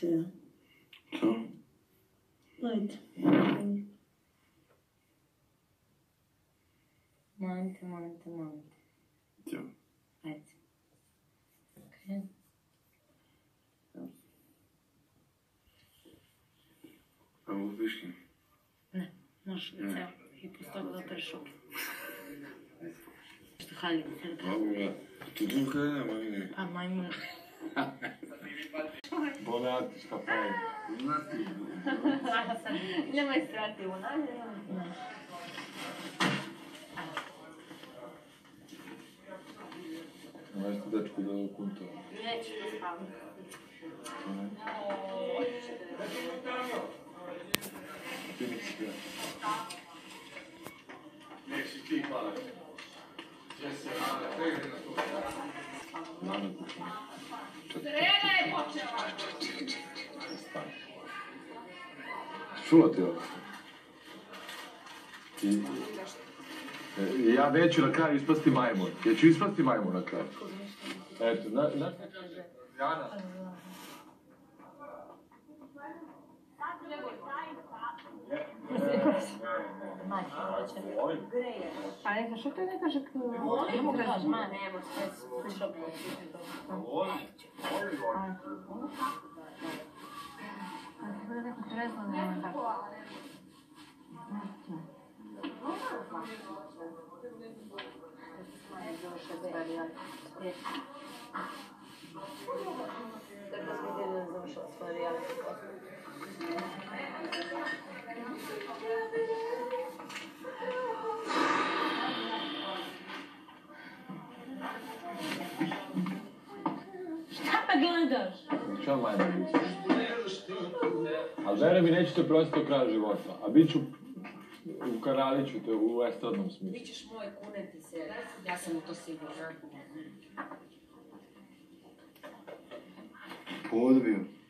ću ja. To? Ajde. Molim te. Jo. Ajde. Okej. A mogu viški? Ne, možeš ceo. I posle toga da opereš ruke. Što haljim se. Mogu ga. Tu duka nema, vidi. Pa majmun. Bonati, šta pravi? Bonati. Nemoj strati u nalje. Znaš ti dečku da je kunto? Neću da spavam. Ti nisi ga. Nada kućima. Čula ti ovo? Ja neću na kraju ispasti majmun. Ja ću ispasti majmun na kraju. Eto, znaš šta kaže? Jana. A neka, što to ne kaže? Ne mogu kaži, ma, nema, sve Šta pa gledaš? Šta majmun misliš? Ali vere mi, neću te prostiti do kraja života. A bit ću u Karaliću, te u estradnom smislu. Bićeš moj, kuneti se, ja sam u to sigurna. Odbio.